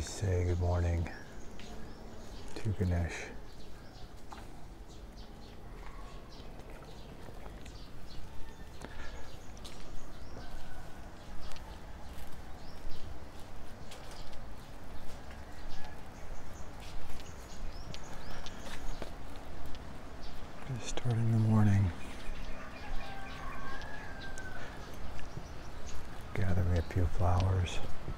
say good morning to Ganesh. Just starting the morning, gathering a few flowers.